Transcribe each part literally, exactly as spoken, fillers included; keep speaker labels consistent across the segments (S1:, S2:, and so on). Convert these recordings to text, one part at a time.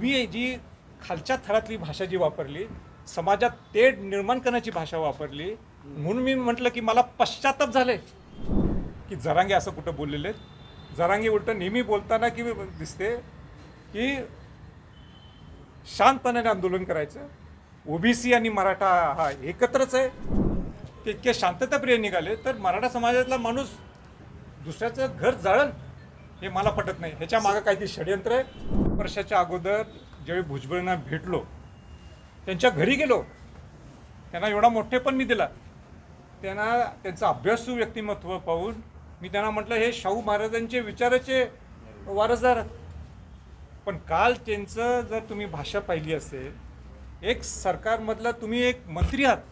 S1: मी जी खालच्या थरातली भाषा जी वापरली, समाजात तेढ निर्माण करण्याची भाषा वापरली, म्हणून मी म्हटलं की मला पश्चाताप झाले की जरांगे असं कुठं बोललेले आहेत. जरांगे उलट नेहमी बोलताना की दिसते की शांतपणाने आंदोलन करायचं. ओबीसी आणि मराठा हा एकत्रच आहे, ते इतके शांतताप्रिय निघाले तर मराठा समाजातला माणूस दुसऱ्याचं घर जाळल हे मला पटत नाही. ह्याच्या मागं काहीतरी षडयंत्र आहे. वर्षाच्या अगोदर ज्यावेळी भुजबळांना भेटलो, त्यांच्या घरी गेलो, त्यांना एवढा मोठेपण मी दिला. त्यांना त्यांचं अभ्यासू व्यक्तिमत्व पाहून मी त्यांना म्हटलं हे शाहू महाराजांचे विचाराचे वारसदार. पण काल त्यांचं जर तुम्ही भाषा पाहिली असेल, एक सरकारमधला तुम्ही एक मंत्री आहात,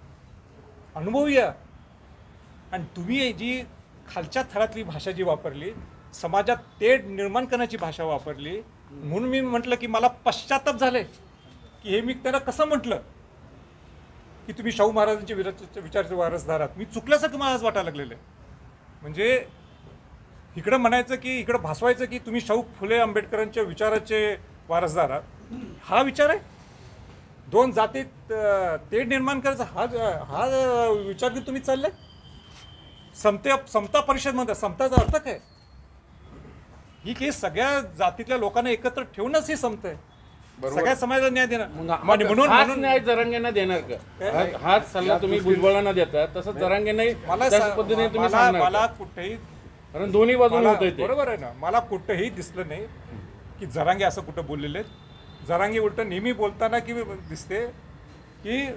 S1: अनुभवी आहात, आणि तुम्ही जी खालच्या थरातली भाषा जी वापरली, समाजात तेढ निर्माण करण्याची भाषा वापरली, म्हणून मी म्हटलं की मला पश्चाताप झाले की हे मी त्यांना कसं म्हटलं की तुम्ही शाहू महाराजांचे विचार विचाराचे वारसदार आहात. मी चुकल्यासारखं मला आज वाटायला लागलेलं आहे. म्हणजे इकडं म्हणायचं की इकडं भासवायचं की तुम्ही शाहू फुले आंबेडकरांच्या विचाराचे वारसदार आहात. हा विचार आहे. दोन जातीत तेढ निर्माण करायचा हा हा विचार घेऊन तुम्ही चालले. समते समता परिषदमध्ये समताचा अर्थ काय? ही की सगळ्या जातीतल्या लोकांना एकत्र ठेवूनच ही समत आहे. सगळ्या समाजाला न्याय देणार.
S2: म्हणून हाच न्याय जरांगेंना देणार का? हाच सल्ला तुम्ही भुजबळांना देता, तसं जरांगेंनाही
S1: मला
S2: त्याच पद्धतीने तुम्ही
S1: मला
S2: सांगणार
S1: मला
S2: का?
S1: कुठेही
S2: कारण दोन्ही बाजूने
S1: मला-
S2: होतंय ते.
S1: बरोबर आहे ना. मला कुठंही दिसलं नाही की जरांगे असं कुठं बोललेले आहेत. जरांगे उलट नेहमी बोलताना की दिसते की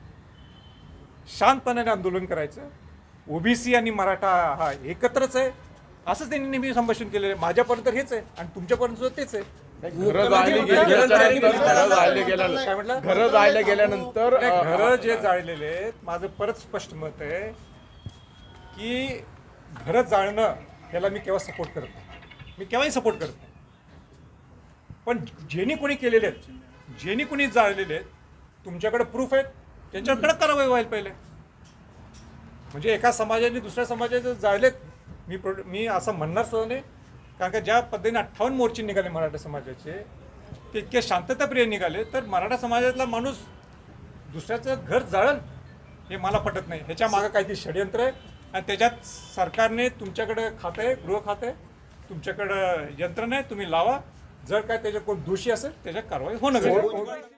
S1: शांतपणाने आंदोलन करायचं. ओबीसी आणि मराठा हा एकत्रच आहे असंच त्यांनी नेहमी संभाषण केलेलं आहे. माझ्यापर्यंत हेच आहे आणि तुमच्यापर्यंत सुद्धा तेच आहे.
S2: घरं जाळली गेल्यानंतर घरं जाळले गेल्यानंतर
S1: काय म्हटलं?
S2: घरं जाळले गेल्यानंतर
S1: नाही, घरं जे जाळलेले आहेत, माझं परत स्पष्ट मत आहे की घरं जाळणं ह्याला मी केव्हा सपोर्ट करत नाही. मी केव्हाही सपोर्ट करत नाही. पण ज्यांनी कोणी केलेले आहेत, ज्यांनी कोणी जाळलेले आहेत, तुमच्याकडे प्रूफ आहेत, त्यांच्याकडे कारवाई व्हायला पाहिजे. म्हणजे एका समाजाने दुसऱ्या समाजाचे जाळलेत मी प्रो मी असं म्हणणार सुद्धा नाही. कारण का ज्या पद्धतीने अठ्ठावन्न मोर्चे निघाले मराठा समाजाचे, ते इतके शांतताप्रिय निघाले, तर मराठा समाजातला माणूस दुसऱ्याचं घर जाळल हे मला पटत नाही. ह्याच्या मागं काहीतरी षडयंत्र आहे आणि त्याच्यात सरकारने तुमच्याकडे खातं आहे, गृह खातं आहे, तुमच्याकडं यंत्रणा आहे, तुम्ही लावा. जर काय त्याच्यात कोण दोषी असेल त्याच्यात कारवाई होणं गरजेचं आहे.